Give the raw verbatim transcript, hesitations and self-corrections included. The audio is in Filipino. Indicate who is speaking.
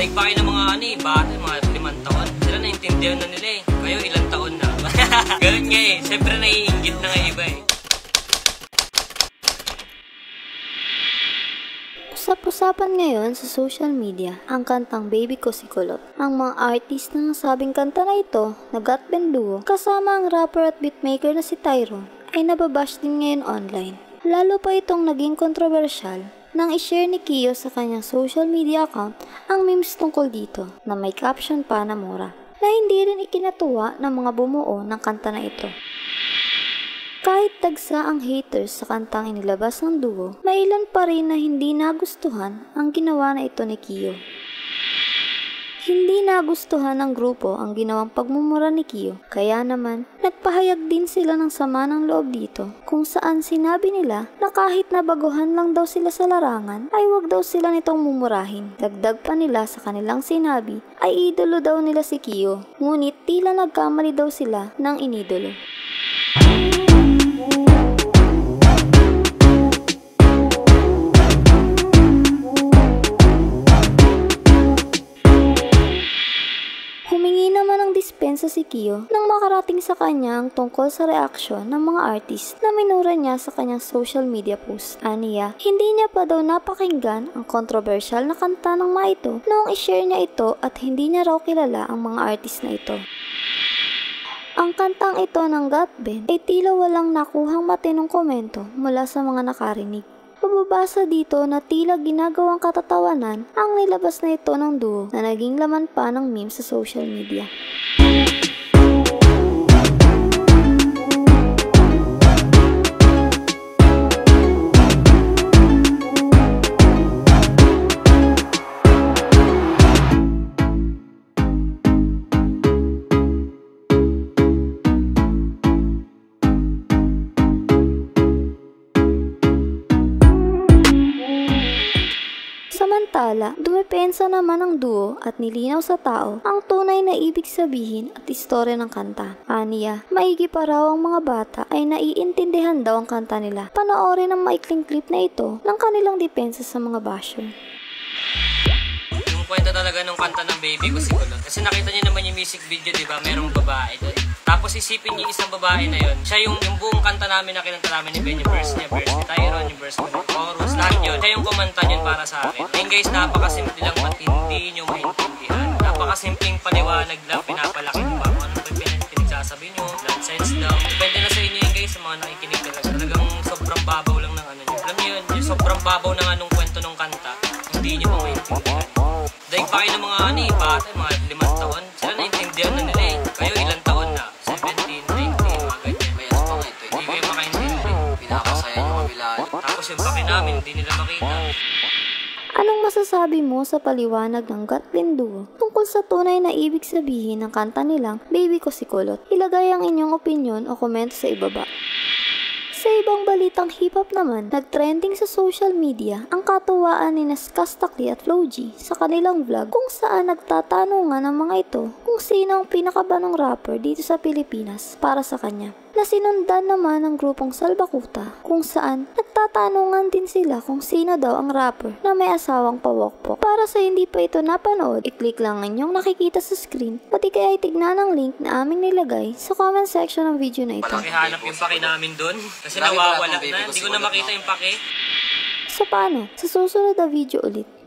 Speaker 1: Daig pa kayo ng mga ano eh, bata, mga limang taon. Sila naintindihan na nila eh. Kayo ilang taon na. Ganun nga eh, siyempre naiinggit na nga iba eh.
Speaker 2: Usap-usapan ngayon sa social media ang kantang Baby Ko Si Kulot. Ang mga artist na nasabing kanta na ito na got band duo kasama ang rapper at beatmaker na si Tyrone ay nababash din ngayon online. Lalo pa itong naging kontrobersyal nang i-share ni Kio sa kanyang social media account ang memes tungkol dito na may caption pa na mura na hindi rin ikinatuwa ng mga bumuo ng kanta na ito. Kahit tagsa ang haters sa kantang inilabas ng duo, may ilan pa rin na hindi nagustuhan ang ginawa na ito ni Kio. Hindi nagustuhan ng grupo ang ginawang pagmumura ni Kio, kaya naman nagpahayag din sila ng sama ng loob dito kung saan sinabi nila na kahit nabaguhan lang daw sila sa larangan ay wag daw sila nitong mumurahin. Dagdag pa nila sa kanilang sinabi ay idolo daw nila si Kio, ngunit tila nagkamali daw sila ng inidolo. Humingi naman ng dispensa si Kio nang makarating sa kanya ang tungkol sa reaksyon ng mga artist na minura niya sa kanyang social media post. Aniya, hindi niya pa daw napakinggan ang kontrobersyal na kanta ng mga ito noong i-share niya ito at hindi niya raw kilala ang mga artist na ito. Ang kantang ito ng got band ay tila walang nakuhang matinong komento mula sa mga nakarinig. Mababasa dito na tila ginagawang katatawanan ang nilabas na ito ng duo na naging laman pa ng meme sa social media. Samantala, dumepensa naman ang duo at nilinaw sa tao ang tunay na ibig sabihin at istorya ng kanta. Aniya, maigi pa raw ang mga bata ay naiintindihan daw ang kanta nila. Panoorin ang maikling clip na ito ng kanilang depensa sa mga basher.
Speaker 1: Yung kwenta talaga ng kanta ng Baby Ko Si Kulot. Kasi nakita niyo naman yung music video, di ba? Merong babae doon. Tapos isipin niyo isang babae na yun. Siya yung, yung buong kanta namin na kinanta namin ni Ben, yung verse niya, verse ni Tyrone, yung verse ni chorus, lahat yun. Siya yung kumanta yun para sa akin. Ayun guys, napakasimple lang matindi nyo maintindihan. Napakasimpleng paliwanag lang, pinapalaki nyo ba kung ano ba yung pinagsasabi nyo. Nonsense daw. Depende na sa inyo yun guys, sa mga nakikinig talaga. Talagang sobrang babaw lang ng ano nyo. Alam nyo yun, yung sobrang babaw ng anong kwento ng kanta, hindi nyo pa maintindihan. Daig pa kayo ng mga ano eh, bata, mga limang taon. Sila naintindihan na nila eh. Kayo ilang taon na? seventeen, nineteen, mga ganyan.
Speaker 3: May ano pa nga ito,
Speaker 1: Hindi kayo makaintindi.
Speaker 3: pinapasaya nyo kabilaan.
Speaker 1: Tapos yung paki namin, hindi nila makita.
Speaker 2: Anong masasabi mo sa paliwanag ng got band duo tungkol sa tunay na ibig sabihin ng kanta nilang Baby Ko Si Kulot? Ilagay ang inyong opinion o komento sa ibaba. Sa ibang balitang hip-hop naman, nag-trending sa social media ang katuwaan ni Skastakli at Flo G sa kanilang vlog kung saan nagtatanungan ang mga ito kung sino ang pinakabanong rapper dito sa Pilipinas para sa kanya. Na sinundan naman ng grupong Salbakuta kung saan nagtatanungan din sila kung sino daw ang rapper na may asawang pawokpok. Para sa hindi pa ito napanood, i-click lang ang inyong nakikita sa screen o di kaya itignan ang link na aming nilagay sa comment section ng video na ito.
Speaker 1: Pakihanap yung paki namin dun. Kasi nawawala na. Hindi ko na makita yung paki.
Speaker 2: So paano? Sa susunod na video ulit.